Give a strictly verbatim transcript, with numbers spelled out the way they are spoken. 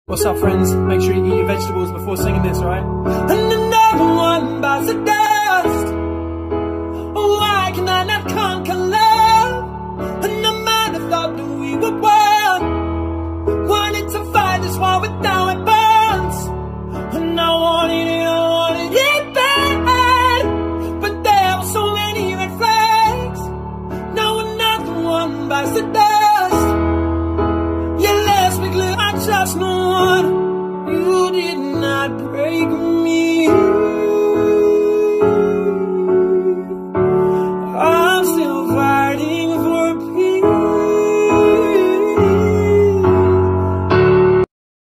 What's up, friends? Make sure you eat your vegetables before singing this, alright? And another one bites the dust. Why can I not conquer love? And I might have thought that we were one.